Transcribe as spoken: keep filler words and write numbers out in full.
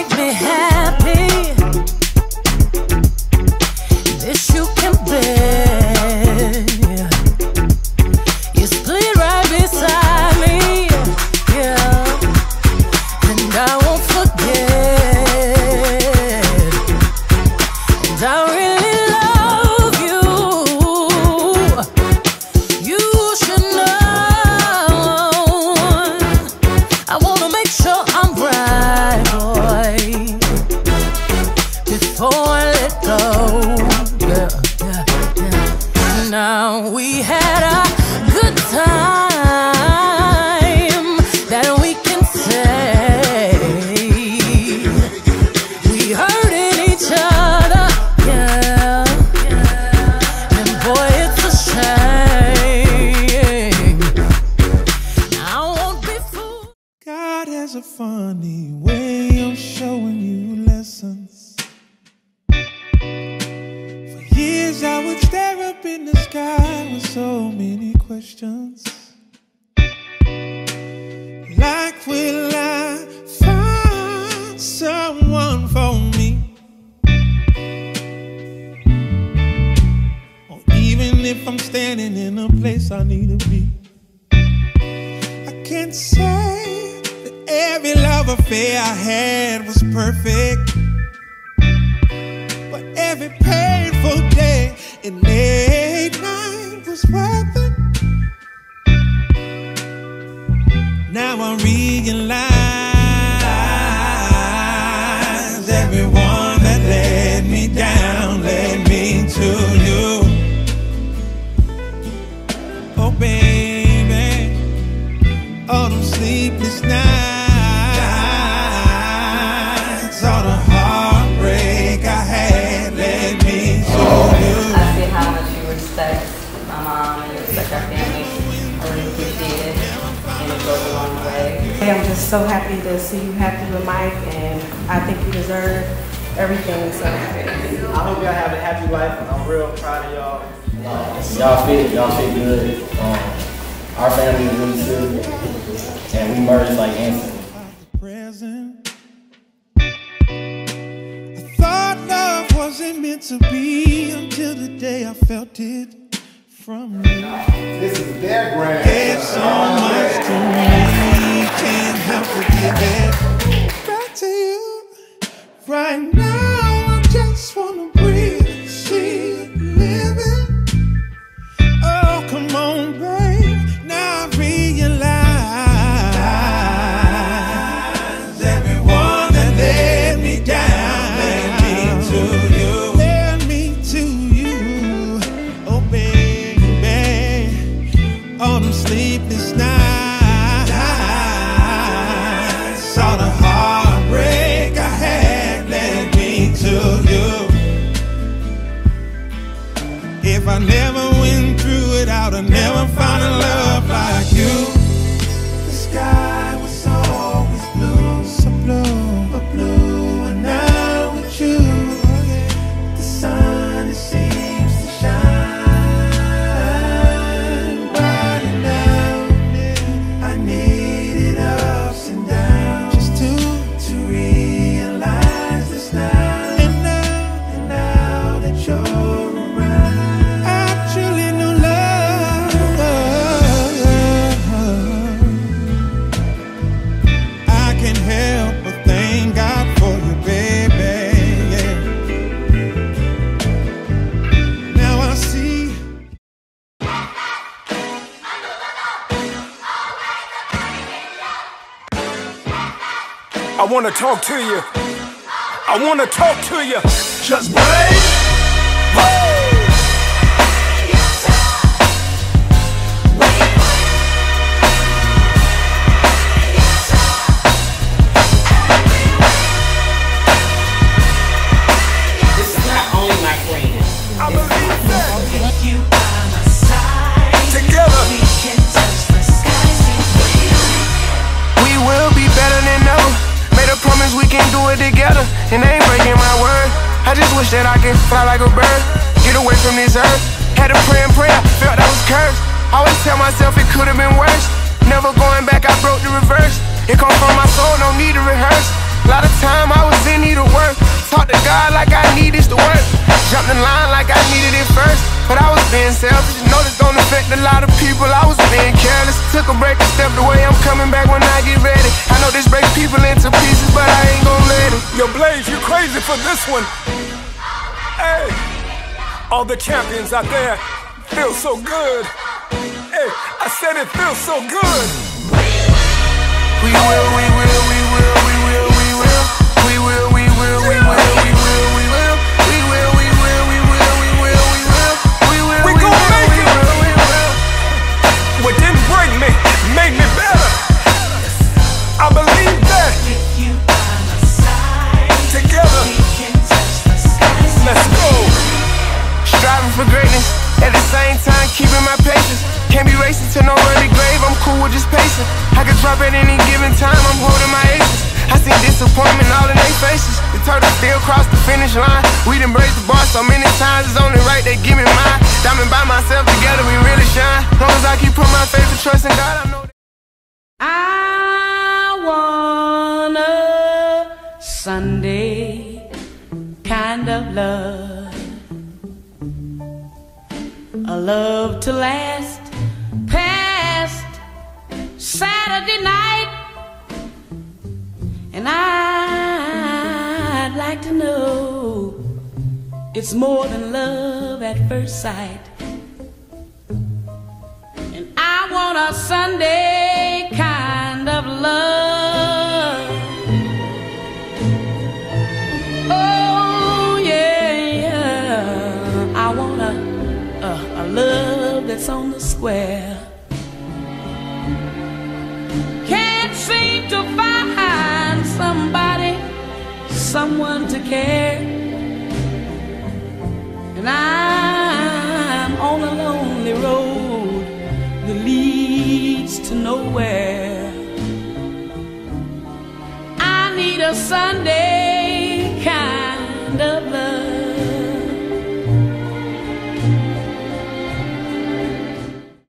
make me happy. This you can bear. You split right beside me, yeah, and I won't forget. And I really love you. You should know. I wanna make sure I'm right, boy, before I let go. Yeah, yeah, yeah. Now we had a good time that we can say we hurting each other, yeah, and boy, it's a shame. I won't be fooled. God has a funny way of showing you lessons. For years I would stare up in the sky with so many questions. Like, will I find someone for me? Or even if I'm standing in a place I need to be. I can't say that every love affair I had was perfect, but every painful day and late night was worth it. Now I realize everyone that let me down led me to you. Oh baby, all them sleepless nights, all the heartbreak I had led me to you. I see how much you respect my mom and you respect our family. I really appreciate it, and it goes a long way. I'm just so happy to see you happy with Mike, and I think you deserve everything. So I hope y'all have a happy life. I'm real proud of y'all. Y'all fit, y'all fit good. Um, our family is really good, and we merged like instantly. Present. I thought love wasn't meant to be until the day I felt it from you. This is their grand. Gave so much to me, can't help but give it back to you. Right now, I just wanna breathe, see it living. Oh, come on, babe. Now I realize everyone that let me down led me to you. Led me to you. Oh, baby, all them sleepless nights, all the heartbreak I had led me to you. If I never went through it, I would have never found a love like you. The sky was always blue, so blue, but blue, and now with you, the sun it seems to shine brighter now. I needed ups and downs just to to realize this now, and now, and now that you're around, I truly know love. I can't help but thank God for you, baby. Yeah. Now I see. I wanna talk to you. I wanna talk to you. Just breathe. This is not only my friend. I believe that. You by my side, Together. we can touch the skies. We will be better than ever. Made a promise we can do it together, and I ain't breaking my word. I just wish that I could fly like a bird, get away from this earth. Had to pray and pray, I felt I was cursed. Always tell myself it could have been worse. Never going back, I broke the reverse. It come from my soul, no need to rehearse. A lot of time I was Talk to God like I need this to work. Jumped in line like I needed it first. But I was being selfish, know this don't affect a lot of people. I was being careless, took a break and stepped away. I'm coming back when I get ready. I know this breaks people into pieces, but I ain't gon' let it. Yo, Blaze, you crazy for this one. Hey, all the champions out there feel so good. Hey, I said it feels so good. We will, we will, we will, we will, we will, we will, we will, we will, we will, we will, we will, we will, we will, we will, we will, we will, we will, we gon' make it. What didn't break me made me better. I believe that. Together, let's go. Striving for greatness, at the same time keeping my patience. Can't be racing to no early grave, I'm cool with just pacing. I can drop at any given time, I'm holding my aces. I seen disappointment all in their faces. The turtle still crossed the finish line. We done braced the bar so many times, it's only right they give me mine. Diamond by myself, together we really shine. Long as I keep putting my faith and trust in God, I know that I want a Sunday kind of love, a love to last past Saturday night. And I'd like to know it's more than love at first sight. And I want a Sunday kind of love. Oh yeah, yeah. I want a, a, a love that's on the square. Can't seem to find somebody, someone to care. And I'm on a lonely road that leads to nowhere. I need a Sunday